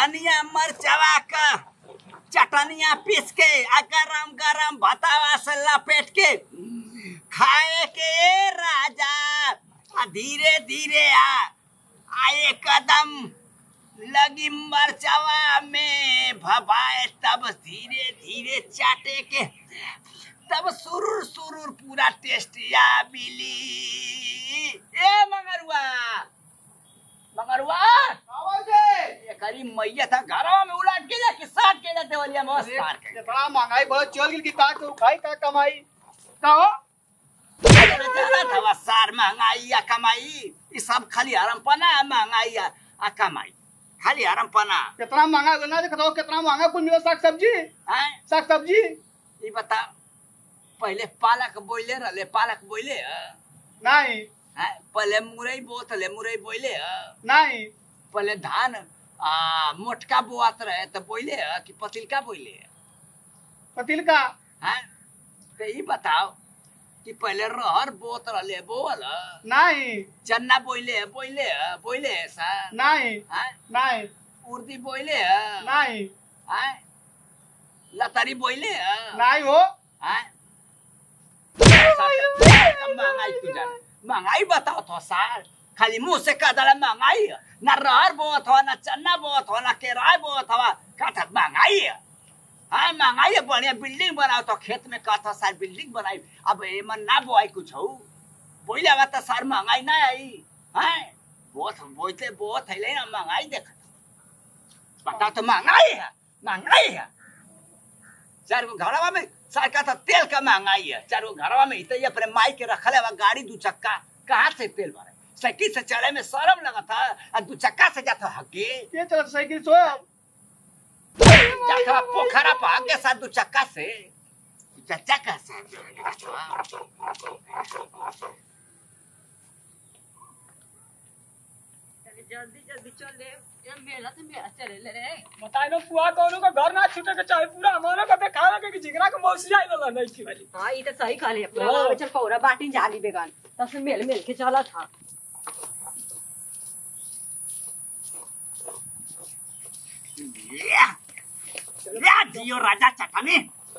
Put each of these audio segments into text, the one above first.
धनिया मरचवा का चटनिया पीस के गरम गरम भतावा से लपेट के खाए के राजा धीरे धीरे आए कदम लगी मरचवा में भभाए तब धीरे धीरे चाटे के तब सुरुर सुरुर पूरा टेस्टिया मिली। ए मंगरुआ मंगरुआ ये करी मैया था घरों में उलट के जा कि साथ के जाते वाली मस्त मार के इतना महंगाई बहुत चल गई कि का तो खाई का कमाई का हो था सार महंगाई या कमाई ये सब खाली हरमपना महंगाई या कमाई खाली हरमपना। कितना महंगा गना देखो कितना महंगा कुल मिला साग सब्जी हैं साग सब्जी ये बता पहले पालक बोइले रहले पालक बोइले नहीं हैं पहले मुरई बोतले मुरई बोइले नहीं पहले धान मोटका बोआत रहे तो बोइले कि पतिलका बोइले पतिल का हैं तो ये बताओ कि पहले रहर बोत रहले बोल नहीं चन्ना बोइले बोइले बोइले सा नहीं हैं नहीं उर्दी बोइले नहीं हैं लतारी बोइले नहीं हो हैं महंगाई तुझा महंगाई बताओ तो सार खाली मुंह से कह दला महंगाई ना रहर बोत हो ना चन्ना बोत हो ना केराय बोत हो का महंगाई है हाँ महंगाई है बढ़िया बिल्डिंग बनाओ तो खेत में कहता सार बिल्डिंग बनाई अब एमन ना बोआई कुछ हो बोले आवा तो सार महंगाई ना आई हैं बोत बोते बोत है ना महंगाई देख बताओ तो महंगाई है चार गो घरवा में सार का था तेल का महंगाई है चार गो घरवा में इतने अपने माई के रखले हुआ गाड़ी दू चक्का कहाँ से तेल भरे साइकिल से चले में शर्म लगा था और दू चक्का से जाता हके ये चल साइकिल सो जाता पोखरा भाग के साथ दू चक्का से चक्का से जल्दी जल्दी चल ले ये मेला तो मेला चले ले रे बताई नो पुआ कोनो का घर ना छूटे के चाहे पूरा हमारा का खाना के जिगरा के मौसी आई लला नहीं की वाली हां ये तो सही कहले अपना चल पौरा बाटी जाली बेगान तब से मेल मेल के चला था या जियो राजा चटनी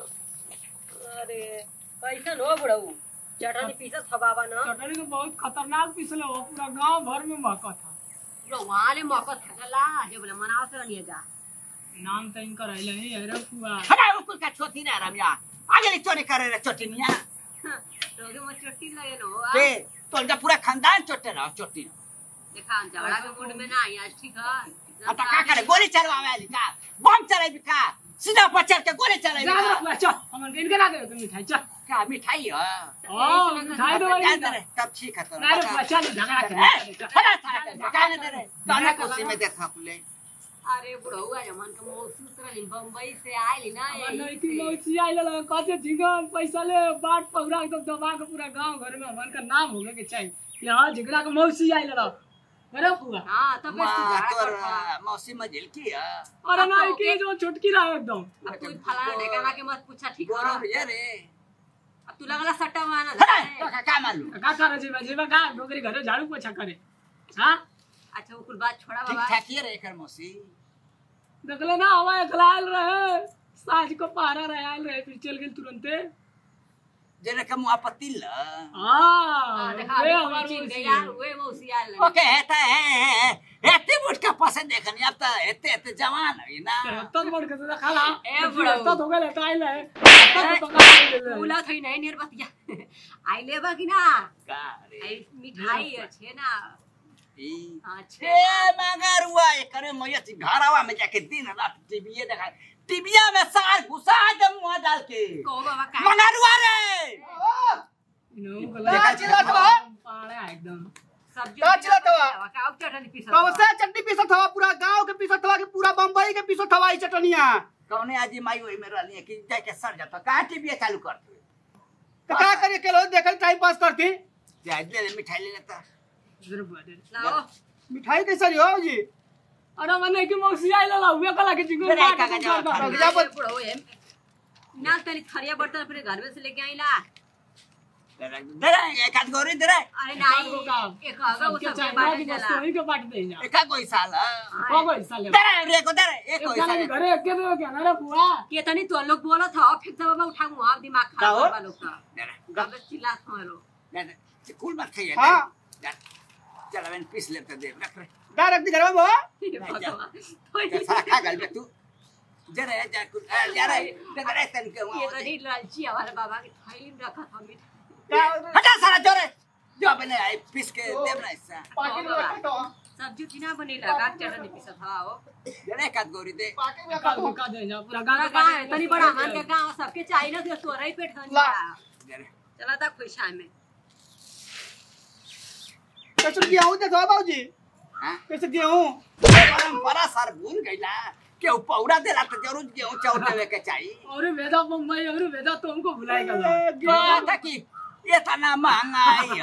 अरे कैसा नो बुढ़ऊ चटनी पीसत हवावा ना चटनी तो बहुत खतरनाक पीसले हो पूरा गांव भर में महका था वहां ले मौका थकला जे बोले मनाव से नहीं जा नाम तो इनका रहले ही है रे पुआ खड़ा उकुल का छोटी ना रमिया आगे ले चोरी करे रे चोटिनिया रोगे में चोटी लगे नो के तो इनका पूरा खानदान चोटे रहो चोटी देखा झगड़ा के मूड में ना आई आज ठीक है अब का करे गोली चलवावे वाली का बम चलाई का सीधा पचर के गोली चलाई चल हमन इनके ना दे मिठाई चल का मिठाई है हां मिठाई दो वाली तब ठीक है तो ना रे चल झगड़ा के खड़ा था का ना दे ताना कुर्सी में देखा कुले अरे बुढ़ऊ आज मन के मौसी उतरली बम्बई से आइली ना नहीं की मौसी आई लला कहते झिंगन पैसा ले बाट पौरा एकदम दबा के पूरा गांव घर में हमन का नाम होगे के चाहिए कि हां झिगरा के मौसी आई लला अरे पूरा हां तब तोर मौसी मजिल की है अरे नहीं की जो छुटकी रहा एकदम अब तू फलाना ढेकाना के मत पूछा ठीक है गोरो ये रे अब तू लगला सट्टा माना तो का मालूम का करे जीवा का डोगरी घरे झाड़ू पोछा करे हां अच्छा वो कुल बात छोड़ा ठीक बाबा ठाक ही रे कर मौसी देखले ना हवा खलाल रहे साज को पहारा रहल रहे फिर चल गेल तुरंते जेने का मुआ पतिल हां देखा वे हमार हमार चीज मौसी गया वे मौसी आइल ओके हेता है एते बुट का पसंद देखनी अब तो एते जवान है ना तब बढ़ के तो खाला ए बुढ़ऊ। तब हो गेल आइल है तब पका ले बोला थई नहीं नियर बतिया आइले बा कि ना का रे आई मिठाई अच्छे ना ई अच्छे ए मगर हुआ करे मैया घरवा में जाके दिन रात टीवी देखा टीविया में सार घुसा दे मुंह डाल के को बाबा का मगर हुआ रे नो देखा चिल्लात बा? पाड़ा एकदम सब्जी का चिल्लात बा? का चटनी पीस कब से चटनी पीसत हवा पूरा गांव के पीसत हवा के पूरा बम्बई के पीसत हवा ई चटनिया कौने आज माई वही में रहली है कि जाके सर जाता का टीवी चालू कर तो का करे के लोग देखल टाइम पास करती जाए ले मिठाई ले लेता जरूर बदल लाओ मिठाई कैसे हो जी अरे मने की मौसी आई ला हुए कला के जिंगो मेरा एक कागज और खा जा बुढ़ऊ है ना तनी थरिया बर्तन अपने घर में से लेके आइला दे रे एक हाथ गोरी दे रे अरे नहीं एक आगा वो सब बांट चला वही के बांट दे जा एक कोई साल को कोई साले दे रे को दे रे एक कोई साल घरे के दे क्या ना रे बुआ के तनी तो लोग बोला था फिर दबा में उठा मुंह दिमाग खराब कर वालों का दे रे अब चिल्ला मारो दे दे कुल मत खाइए हां चल मैंने पीस लेते दे रख रे दा रख दी घर में बो कैसा खा गल बे तू जरा जा कुछ जरा दे रे तन के ये तो नहीं लालची हमारे बाबा की थैली में रखा था मीठा हटा सारा जोरे जो बने आई पीस के देव ना इससे पार्टी में रखा तो सब्जी किना बनी लगा चटनी पीसा था वो जरा एक हाथ गोरी दे पार्टी में रखा तो का दे जा पूरा गाना गाना का तनी बड़ा मान के गांव सबके चाहिए ना तो तोरा ही पेट धन जा जरा चला था खुश है में कैसे गेहूं दे दो बाबूजी हां कैसे गेहूं परंपरा सर भूल गईला के पौड़ा देला तो जरूर गेहूं चाउर देवे के चाहिए और वेदा बम्बई और वेदा तुमको भुलाएगा बात है कि इतना महंगाई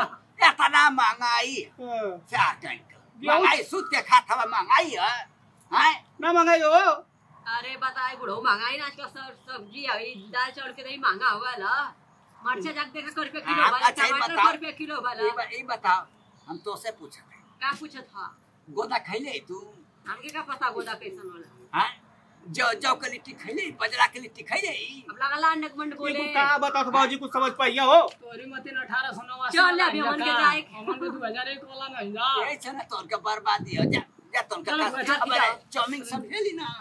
क्या टैंक महंगाई सूत के खाता हुआ महंगाई है हैं ना मंगाई हो अरे बताए बुढ़ो महंगाई ना आजकल सब्जी है दाल चावल के नहीं महंगा हुआ ला मरचा जाके देखा कर पे किलो वाला टमाटर कर पे किलो वाला ये बताओ हम तो से पूछा का पूछा था गोदा खैले तू हमके का पता गोदा कैसन होला हैं जो के लिट्टी खैले बजरा के लिट्टी खैले अब लगा ला नकमंड बोले का बताओ बाबूजी कुछ समझ पाइया हो तोरी मतीन 1889 चल ले अभी मन के जाए हमन को 2001 वाला नहीं जा ये छ ना तोर के बर्बादी हो जा जा तोर के अब चाउमीन सब खेली ना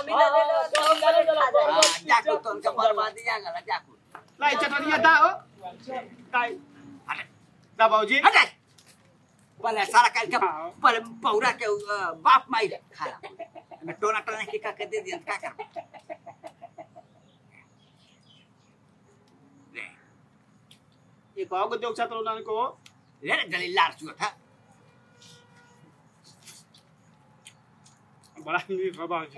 जाको तोर के बर्बादी आ गला जाको लाई चटनिया दा हो काई हटे दा बाबूजी हटे पहले सारा काल के पर पौरा के बाप माई खाला मैं टोना टोना के का दे दिया का कर ये कहो को देख छात्र उन्होंने को ले गली लार चुआ था बड़ा ही बाबूजी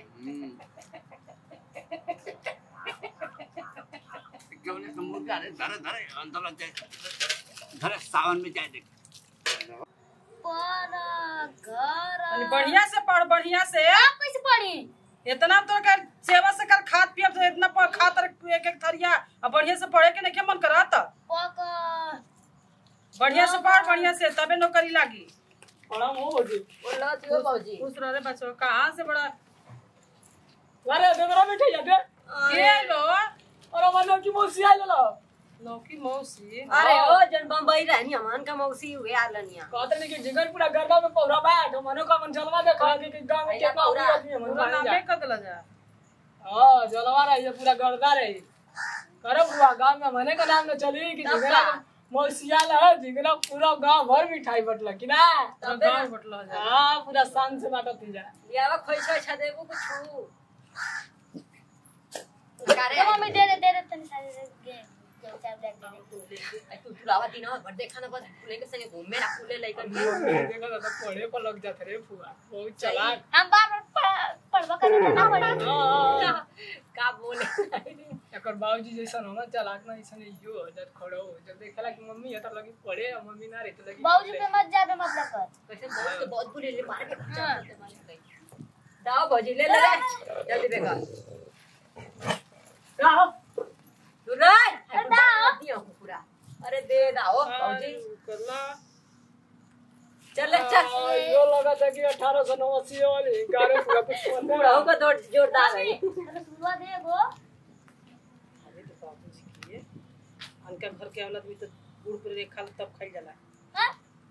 क्यों ने मुर्गा रे धरे धरे अंदर लग जाए धरे सावन में जाए देख बढ़िया से पढ़ बढ़िया से आप कैसे पढ़ी इतना तो कर सेवा से कर खाद पियब तो इतना खाता एक एक थरिया अब बढ़िया से पढ़े के नहीं मन करत बढ़िया से पढ़ बढ़िया से तबे नौकरी लागी बड़ा मो बोजी बोला थियो बाबूजी खुश रहे बच्चों कहाँ से बड़ा अरे देवरा बैठे जा दे ये लो और मतलब की मौसी आई लो लौकी मौसी अरे ओ जन बम्बई रहनी हमन का मौसी हुए आलनिया कहते नहीं कि जिगर पूरा गरबा में पौरा बैठ मनो का मन जलवा दे कह के गांव में कितना पूरा आदमी है मन पूरा नामे कदला जा हां जलवा रही है पूरा गरदा रही करे बुआ गांव में मने का नाम न चली कि जिगरा मौसिया ला जिगरा पूरा गांव भर मिठाई बटला कि ना तब गांव बटला जा हां पूरा शान से बाटती जा यावा खोइछो छ देबो कुछु करे मम्मी दे दे तनी सारे गे तू तुलावा दिन भर देखा ना बस फूले के संगे घूमे ना फूले लेकर देखो तो पढ़े पर लग जात रे फुआ बहुत चालाक हम बार पढ़वा करे ना पढ़ी का बोले एकर बाबूजी जैसा होना चालाक ना ऐसा नहीं यो जब खड़ो जब देखला कि मम्मी है तो लगी पढ़े और मम्मी ना रही तो लगी बाबूजी पे मत जाबे मतलब कर कैसे बहुत बुरे ले मार के दाओ भौजी ले ले जल्दी देखा का दुराई दाओ दियो पूरा अरे दे दाओ भौजी करला चल चल यो लगा था कि 1889 वाली गारे पूरा कुछ पूरा होगा जोरदार है अरे सुनवा दे गो अरे तो बाबूजी किए उनका घर के औलाद भी तो गुड़ पर खा तब खाई जाला हां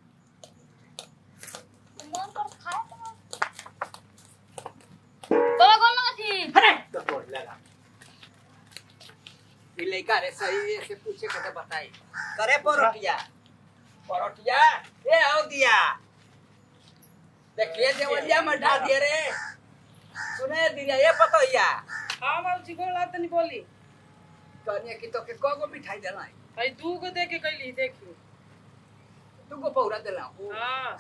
मन कर खाए बाबा कौन लगा थी अरे तो बोल लगा ये लेकर रे सही से पूछे के बताई करे परोटिया ए आओ दिया देखिए देवलिया में ढा दिए रे सुने दिया ये पता हिया हां बाबूजी को लात नहीं बोली कन्या की तो के को मिठाई देना है भाई तू को दे के कैली देखी तू को पौरा देना हां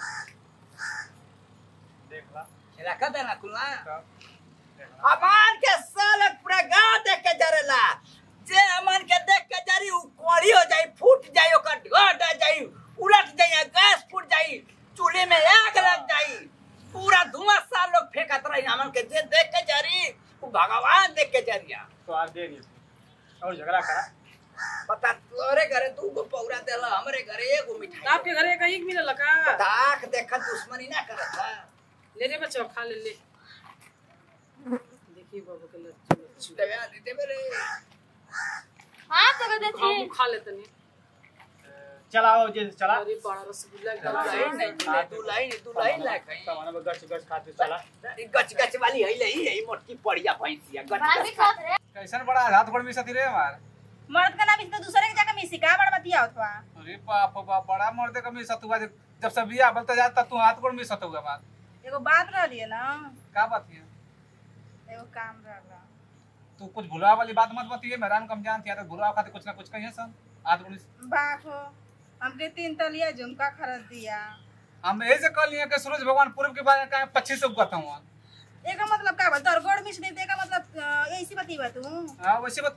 देखला रखा देना कुला अमान के साल पूरा गांव देख के जरेला जे अमन के देख के जरी कोड़ी हो जाई फूट जाई ओकर ढोट आ जाई उलट जाई गैस फूट जाई चूल्हे में आग लग जाई पूरा धुआं साल लोग फेंकत रही अमन के जे देख के जरी वो भगवान देख के जरिया तो आज दे रही और झगड़ा करा बता तोरे घरे तू को पौरा देला हमरे घरे एगो मिठाई आपके घरे कहीं मिलल का ताक देखत दुश्मनी ना करत है ले रे बच्चा खा ले देखिए बाबू के लच्छू देवे दे रे हां तो दे थी हम खा लेते नहीं चलाओ जे चला अरे बड़ा रसगुल्ला तू लाइन ला कहीं सामान में गच गच खाते चला गच गच वाली है ले ही मोटकी पड़िया भैंसिया गच भाभी खात रे कैसन बड़ा हाथ गोड़ मिसती रे हमार मर्द का नाम इस तो दूसरे के जाके मिसी का बड़ा बतिया होत बा अरे बाप बाप बड़ा मर्दे का मिसत हुआ जब सब बिया बोलता जाता तू हाथ गोड़ मिसत हुआ हमार एगो बात रहली है ना का बात है एगो काम रहला तू कुछ भुलावा वाली बात मत बतिए मेहरान कम जान थिया तो भुलावा खातिर कुछ ना कुछ कहिए सन हाथ गोड़ बाखो हमके 3 तलिया झुमका खरीद दिया हम ऐसे कह लिए कि सूरज भगवान पूर्व के बारे का 25 से उगता हूं एका मतलब का बोलता और गोड़ मिस दे एका मतलब ऐसी बतिबा तू हां वैसे बात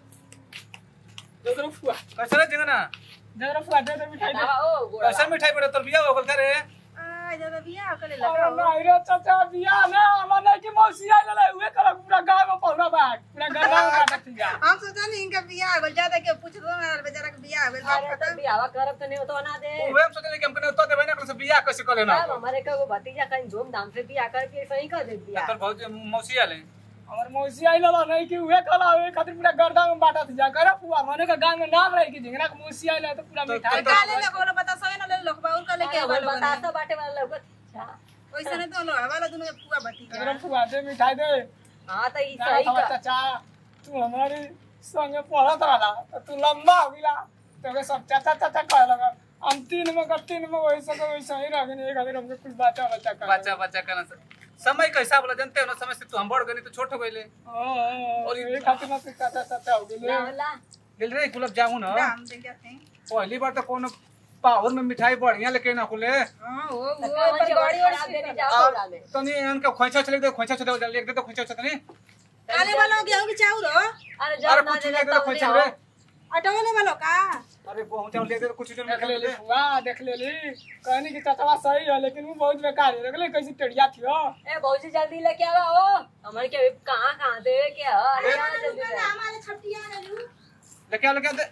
जगरो फुआ कैसे जिंगना जगरो फुआ दे मिठाई दे ओ गोड़ा कैसे मिठाई बड़े तोर बिया हो गल करे आ ज्यादा बियाह करे अरे लगा नहीं रे चाचा बिया ना हमने की मौसी आई ले उहे कर पूरा गांव में पौरा बाग पूरा गांव में बाटत दिया हम सोचा नहीं इनका बियाह हो ज्यादा के पूछ दो ना बेचारा का बियाह हो अरे तो बियाह करब त नहीं तो ना दे ओए हम सोचले कि हम कने तो देबे ना कर बिया कैसे कर लेना अब हमारे का वो भतीजा कहीं धूमधाम से बियाह करके सही कर दे दिया तोर बहुत मौसी आले हमर मौसी आई ले नहीं कि उहे कला उहे खातिर पूरा गर्दा में बाटत दिया करे फुआ मने का गांव में नाम रही कि झिंगना के मौसी आई ले तो पूरा मिठाई का ले लगो बता सवे ना ले लोग बाउल का लेके अब वाला बता तो बाटे वाला लोग वैसे नहीं तो लो हवाला दोनों पुआ भतीजा जगरो फुआ दे मिठाई दे हां तो ई ना सही हमार का चाचा तू हमारे संगे पढ़त रहला तो तू लंबा हो गया तो सब चाचा चाचा कह लगा हम 3 में वैसा ही रह गए एक आदमी हमके कुछ बच्चा बच्चा करना समय का हिसाब वाला जानते हो ना समय से तू हम बढ़ गनी तो छोट हो गइले और ये खातिर ना चाचा हो गए वाला गेल रे गुलाब जामुन ह हम देख जाते हैं पहली बार तो कोनो पावर में मिठाई बढ़िया लेके ना खुले हां वो पर गाड़ी खराब देने जाओ बोला में तनी इनका खोइछा चले दे खोइछा चले दे तो खोइछा तनी काले वालों गेहूं की चाउर हो अरे अरे जब ना कुछ दे ले दे तो खोइछा रे अटोले वालों का अरे पहुंचा ले दे कुछ देख ले ली फुआ देख ले ली कहनी कि चाचा सही है लेकिन वो बहुत बेकार है देख ले कैसी टेढ़िया थी हो ए बहुत जल्दी लेके आवा हो हमारे के कहां दे क्या अरे जल्दी हमारे छटिया ले लू लेके दे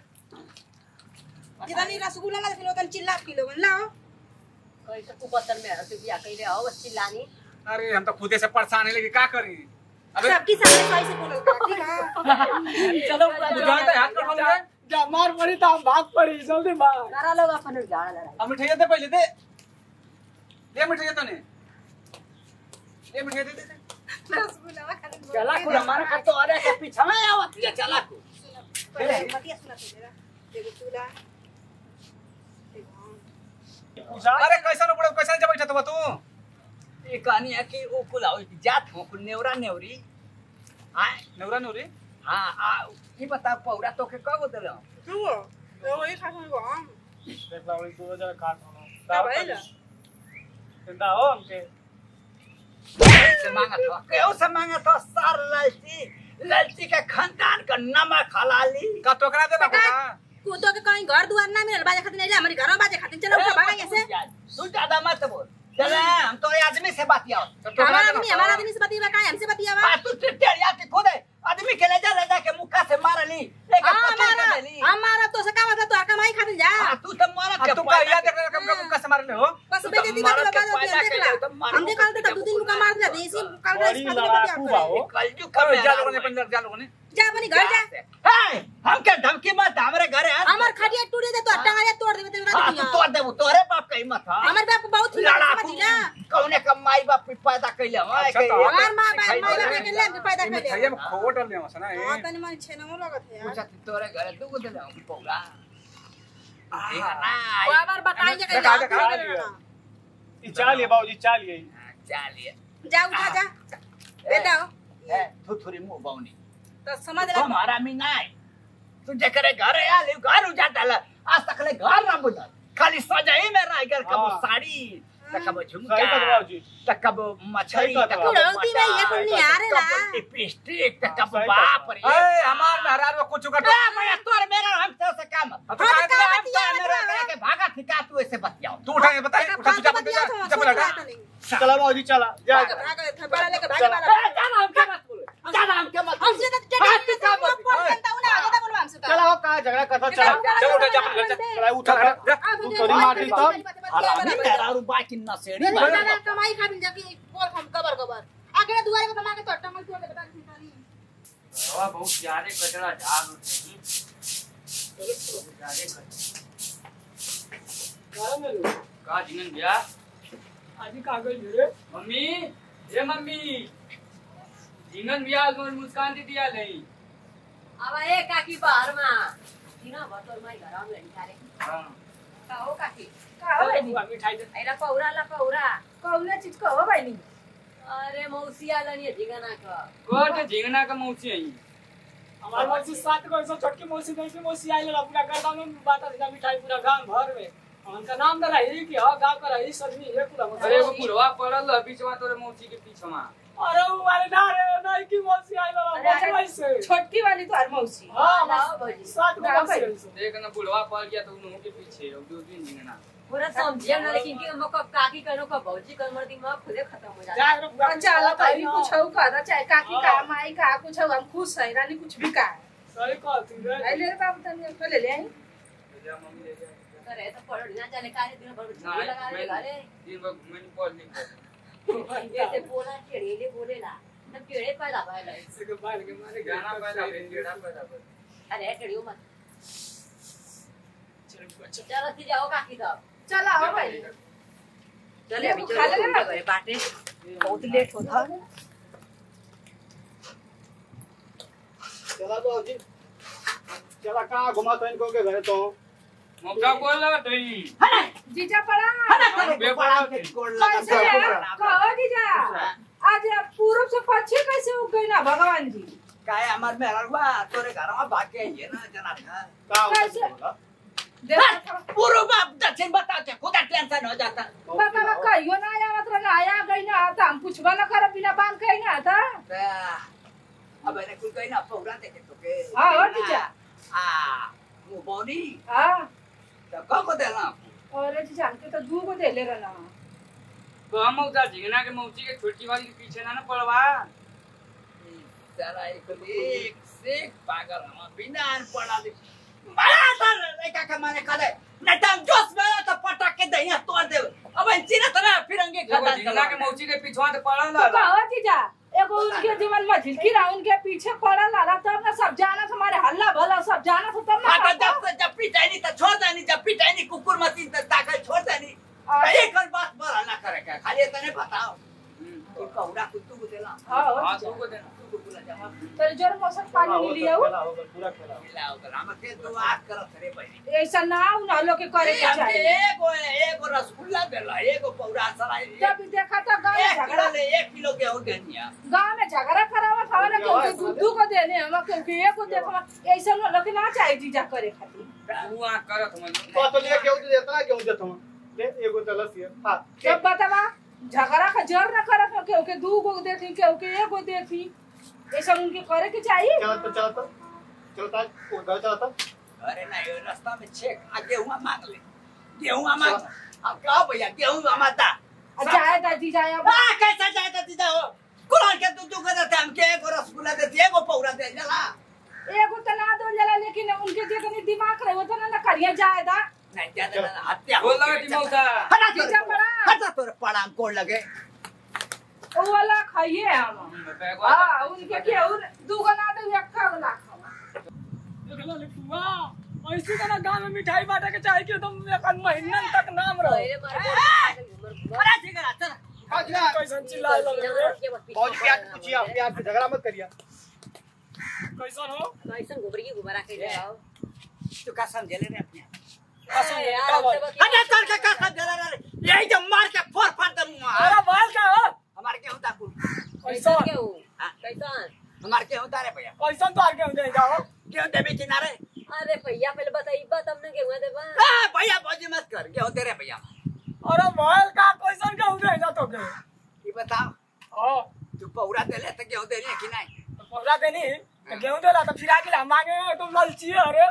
जितनी रसगुल्ला ला किलो तन चिल्ला किलो लाओ कैसे कुपत्तर में हरते बियाह कइले आओ बस चिल्लानी अरे हम तो खुदे से परेशान है लेकिन का करी अबे सबकी सामने सही से बोलो ठीक है चलो तू जानता है हाथ कर बोल रे जब मार पड़ी तो हम भाग पड़ी जल्दी भाग सारा लोग अपन झाड़ लड़ा अब मिठाई दे पहले दे मिठाई तो ने दे मिठाई दे रसगुल्ला खाली चला को हमारा का तो अरे के पीछे में आवत है चला को मतिया सुना तेरा देखो चूल्हा अरे कैसा न पड़े कैसा जब बैठा तू ये कहानी है कि वो कुलाओ जात हो कुल नेवरा नेवरी हां नौरा नौरी हां आ ये बता पौरा तो के कब देलो तू वो ही खा खा हम देख ला वही 2000 काट का भइल चिंता हो हमके से मांगा था केहू से मांगा था सार ललची के खानदान का नमक हलाली का टोकरा दे ना कुतो के कहीं घर दुआर ना मिलल बाजे खातिर नहीं हमारे घर में बाजे खातिर चलो भागा ऐसे तू ज्यादा मत बोल चले हम तो आदमी से बतियाओ हमारा आदमी से बतिया का हमसे बतिया तू टेढ़िया के खुद आदमी के ले जा के मुक्का से मारली लेके पकड़ के देली हमारा तो सका मतलब तो कमाई खातिर जा तू तो मारा के तू का या देख रहा कब मुक्का से मार ले हो बस बेइज्जती बात बता देख ला हम देख तो 2 दिन मुका मार दिया देसी कल बड़ी लड़ाकू बा हो कलजू अरे कब जा लोगों ने पंजाब जा लोगों ने जा अपनी घर जा है हम के धमकी मत हमरे घरे आ हमार खटिया टूटे दे तो टंगाया तोड़ देबे तेरा तू तोड़ देबो तोरे बाप कहीं मत हां हमार बाप बहुत लड़ाकू समझिला कौने का माई बाप पैदा कइले हम हमार मां बाप के ले पैदा कर ले मिठाई में खोट डाल दिया मसना हां तनी मन छेना लगत है पूछा तोरे घरे दू को देले हम पौरा ठीक है ना बार बताई जे देखा देखा ई चालिए बाबूजी चालिए चलिए जा उठा जा बेटा है थुथुरी मुंह बाउनी तो समझ ले हमारा मी नहीं तू जकरे घर आले घर उजाड़ डाला आज तक ले घर ना बुझल खाली सजाई में रह गल कबो साड़ी तकबो झुमका सही बात बाबूजी तकबो मछली सही बात तकबो कुड़ौती में ये कुल नहीं आ रे ला लिपस्टिक तकबो सही बाप रे ए हमार मेहरार में कुछ का मैं तोर मेरा हम से काम अब तो काय हम तो मेरा के भागा ठिका तू ऐसे बतियाओ तू उठा ये बता उठा तू जा जा लगा चला बाबूजी चला जा भाग थपड़ा लेके भाग वाला जाना हम के मत बोल जाना हम के मत हमसे तो टेढ़ा का बोल बनता हूं ना आगे बोलवा हमसे चला हो कहा झगड़ा करता चला चल उठा जा अपन घर जा चला उठा तू थोड़ी मारती तब हरामी तेरा रुपा की नसेड़ी कमाई खा बिन जाके बोल हम कबर कबर आगे दुआरे पे मांगे तो टमल तोड़ के बता निकाली हवा बहुत ज्यादा कचरा झाग का जिंगन भैया आजी कागज रे मम्मी ए मम्मी जिंगन भैया और मुस्कान दीदी आ नहीं अब ए काकी बाहर में दिना बतौर माई घर में निकाले हां का हो काकी का हो बुआ मिठाई दे एरा पौरा ला पौरा कौन चीज को हो बहनी अरे मौसी आला नहीं झिंगना का कोट झिंगना का मौसी आई हमार मौसी सात को ऐसा छोटकी मौसी नहीं की मौसी आई ला पूरा गांव में बात है मिठाई पूरा गांव भर में उनका नाम दला है कि हां गांव का रही आदमी है पूरा अरे वो बुढ़वा पड़ल बीचवा तोरे मौसी के पीछे में अरे वो वाले ना रे नहीं की मौसी आई ला बचवा से छोटकी वाली तो हर मौसी हां लाओ भाजी सात को मौसी देख ना बुढ़वा पड़ गया तो उन्हों के पीछे और दो दिन झिंगना पूरा समझिए ना लेकिन कि हम कब काकी कनो का भौजी कर मर दिमाग खुदे खत्म हो जाता जा रे बुआ चला तभी कुछ हो का चाहे काकी का माई का कुछ हो हम खुश है रानी कुछ भी का सही कहती रे ले रे बाबू तनी को ले ले आई मम्मी ले जा करे तो पढ़ ना चले काहे दिन भर झूले लगा रे घरे दिन भर मैंने पढ़ नहीं जैसे बोला टेढ़े बोलेला तब टेढ़े पैदा भइल से के बाहर के मारे गाना पैदा भेल गेड़ा पैदा भेल अरे टेढ़ियो मत चल बुआ चल चलो ती जाओ काकी साहब चला हो भाई चले अभी चलो घूमते गए बाटे बहुत लेट होता चला तो जी चला कहाँ घुमा तो इनको के घर तो मौका बोल लगा तई जीजा पड़ा कैसे कहो जीजा आज पूरब से पश्चिम कैसे उग गई ना भगवान जी काय हमार में हरवा तोरे घर में भाग के ये ना जना था कैसे देखो पूर्व बाप दक्षिण बताते खुदा टेंशन हो जाता बाबा कहियो ना आया मत रहा आया गई ना आता हम कुछ वाला कर बिना बांध कहीं ना था अब अरे कोई कहीं ना प्रोग्राम देखे तो के हां और जीजा वो बोनी हां तो को देना और जीजा हमके तो दू को दे ले रहना तो हम मौसा झिंगना के मौसी के छोटी वाली के पीछे ना पड़वा जरा एक से पागल हम बिना पड़ा दे बड़ा सर लेका के माने खले नहीं तो जोश में तो पटक के दहिया तोड़ दे अब चिन्ह तो ना फिरंगे खदा झिंगना के मौसी के पीछे तो पड़ल तो कहो जीजा एगो उनके जीवन में झिलकी रहा उनके पीछे पड़ा लाला तब ना सब जाना हमारे हल्ला भला सब जाना तो तब ना जब पिटाई नहीं तो छोड़ देनी जब पिटाई नहीं कुकुर मतीन तो ताकत छोड़ देनी एक और बात बड़ा ना करे क्या खाली इतने बताओ तो कौड़ा कुत्तू को देना हां तू को देना तू को बोला जा तो जोर मौसम पानी नहीं लिया हो पूरा खेला मिलाओ तो हम के दुआ करत रे भाई ऐसा ना ना लोग के करे के चाहिए एगो रसगुल्ला देला एगो पौड़ा सराय जब देखा तो गांव में झगड़ा ले 1 किलो गेहूं देनिया गांव में झगड़ा करावा था ना क्योंकि दूध को देने हम क्योंकि एक को देखा ऐसा लोग ना चाहिए जीजा करे खातिर हुआ करत मन तो ले गेहूं देता गेहूं देता ले एगो दलस ये हां जब बतावा झगड़ा का जर ना करत क्योंकि दू को देती क्योंकि एक को देती ऐसा उनके करे के चाहिए चलता वो घर चलता अरे नहीं रास्ता में छेक आ गेहूं मांग ले गेहूं मांग अब क्या भैया गेहूं माता जाए दादी जाए अब कैसा जाए दादी जाओ कुरान के तू का देते हम के एगो रसगुल्ला देती एगो पौड़ा दे जला एगो तो ना दो जला लेकिन उनके जे कनी दिमाग रहे वो तो ना करिया जाए दा नहीं ज्यादा हत्या बोल लगा ती मौसा हटा जीजा पड़ा हटा तोरे पड़ाम कोड़ लगे ओ वाला खाइए हम हां उनके के और दू को ना दे एक खा वाला खावा देखला ले फुआ ऐसे का ना गांव में मिठाई बांटे के चाहिए कि एकदम एक महीना तक नाम रहो अरे मार अरे ठीक है चल कैसन चिल्ला लग रे बहुत प्यार पूछिए प्यार से झगड़ा मत करिए कैसन हो कैसन गोबरी गुबारा के जाओ तू का समझ ले रे अपने कैसन हटा चल के का समझ ले यही जब मार के फोड़ फाड़ दे मुंह अरे बाल का हो हमारे के होता कुल कैसन कैसन हमारे के होता रे भैया कैसन तो आगे दे जाओ क्यों देवी किनारे अरे भैया पहले बताइए बात हमने के हुआ देबा भैया बाजी मत कर क्यों दे रे भैया अरे बाल का कैसन के उधर जा तो के ये बताओ हां तू पौड़ा दे ले तो क्यों दे रे कि नहीं पौड़ा देनी तो गेहूं देला तो फिर आके मांगे तो ललची अरे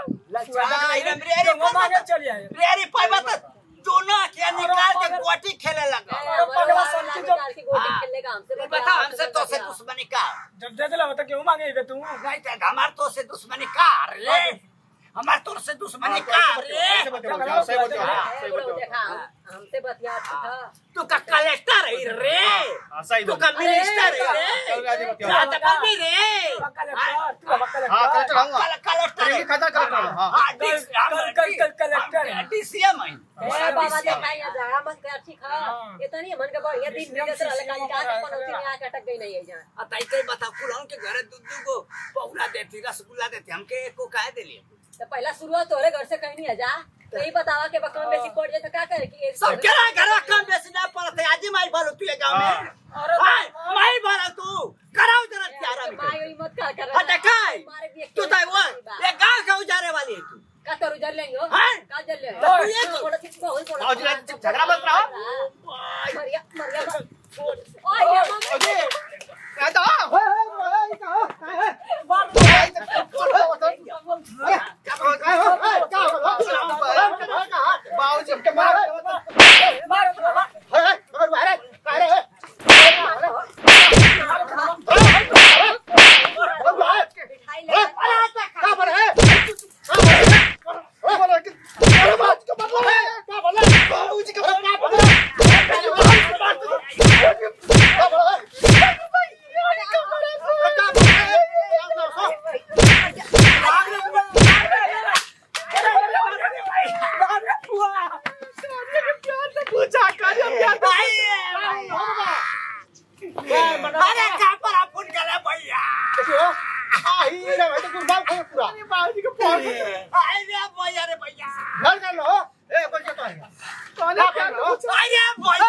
ललचा मांगे चली आए रे पाई बात दोनों के निकाल के गोटी खेले लगा पगला संतु जब की गोटी खेलेगा हमसे बताओ हमसे तो से दुश्मनी का जब दे दिला तो गेहूं मांगे तू नहीं तो हमार तो से दुश्मनी का रे हमार तोर से दुश्मनी का रे देखा हमसे बतिया था तू का कलेक्टर है रे तू का मिनिस्टर है रे राजा कभी रे कलेक्टर डीसीएम है बाबा देखा ये जरा मत कर ठीक है इतनी मन के बढ़िया दिन विदेश रहले काली का पनौती में आके अटक गई नहीं है जान अतई के बता कुलाऊं के घरे दूध को पौड़ा देती रसगुल्ला देती हमके एको काहे देली तो पहला शुरुआत तोरे घर से कहीं नहीं है जा तो ही बतावा के बकम बेसी पड़ जाए तो क्या करे कि सब केरा घर कम बेसी ना पड़ते आज माई बालो तू ये गांव में हाय माई बालो तू कराओ जरा प्यारा में माई मत कर हट काय तू तो वो ये गांव का उजारे वाली है तू का तो जल लेंगे का जल ले तो ये बोला ठीक बहुत बोला आज झगड़ा मत रहो मरिया ओए अजय आता अरे का पर अपन गले भैया आई रे भाई तो गुरबाब खबर पूरा अरे बाबूजी को फोन आई रे भैया रे भैया घर कर लो ए कोई तो आएगा कौन कर लो आई रे भैया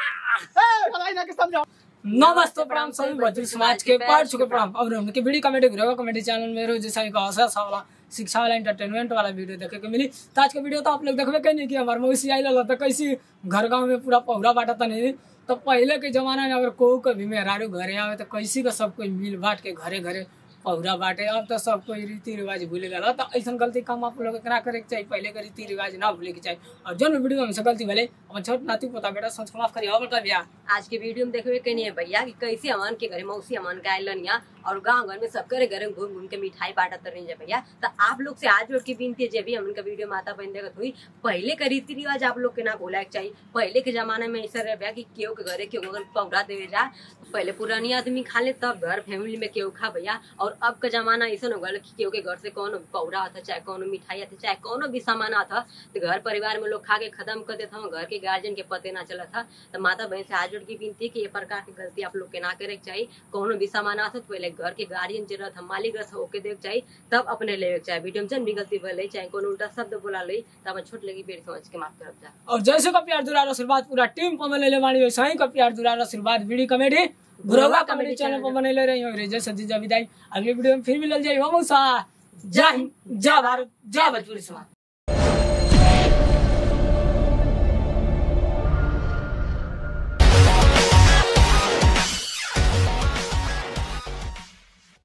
ए भलाई ना के समझाओ। नमस्ते प्रणाम सभी भोजपुरी समाज के पार्ट चुके प्रणाम और उनके वीडियो कमेडी गृह कमेडी चैनल में रोज जैसा एक हंसा वाला शिक्षा वाला एंटरटेनमेंट वाला वीडियो देखे के मिली। तो आज के वीडियो तो आप लोग देखबे कहीं कि हमारे मौसी आई लल तो कैसी घर गांव में पूरा पौरा बांटा था नहीं। तो पहले के जमाना में अगर कोई कभी मेहरारू घरे आवे तो कैसी का सब कोई मिल बांट के घरे घरे पौरा बांटे। अब तो सब कोई रीति रिवाज भूल गया। तो ऐसा गलती काम आप लोग ना करे के चाहिए, पहले के रीति रिवाज ना भूले के चाहिए। और जो वीडियो में से गलती भले अपन छोट नाती पोता बेटा सोच माफ करिए। और बता भैया आज के वीडियो में देखबे कहीं है भैया कि कैसे अमन के घरे मौसी अमन का आइलन या और गांव घर में सब करे घरे घूम घूम के मिठाई बांटत रही भैया। तो आप लोग से आज लोग की विनती है, जब भी हमन का वीडियो माता बहन देखत हुई पहले का रीति रिवाज आप लोग के ना भूला के चाहिए। पहले के जमाने में ऐसा रहे कि केहू के घरे केहू अगर पौड़ा देवे जा पहले पुरानी आदमी खा ले तब घर फैमिली में केहू खा भैया। और अब का जमाना ऐसा हो गया कि केहू के घर से कौन पौड़ा आता चाहे कौन मिठाई आता चाहे कौन भी सामान आता तो घर परिवार में लोग खा के खत्म कर देता हूँ, घर के गार्जियन के पते ना चला था। तो माता बहन से आज जोड़ की विनती कि ये प्रकार की गलती आप लोग के ना करे के चाहिए। कौन भी सामान आता तो पहले घर के गार्जियन जरूरत हम मालिक रस होके देख चाहिए तब अपने ले चाहिए। वीडियो में जन भी गलती बोले चाहे कौन उल्टा शब्द बोला ले तब छोट लगी बेर समझ के माफ कर जा। और जैसे का प्यार दुलार आशीर्वाद पूरा टीम पर मिले ले वाणी वैसे ही का प्यार दुलार आशीर्वाद video comedy Guruwa comedy channel पर बने ले रही हो। जैसे जीजा विदाई अगले वीडियो में फिर मिल जाइए। जय हिंद, जय भारत, जय भोजपुरी समाज।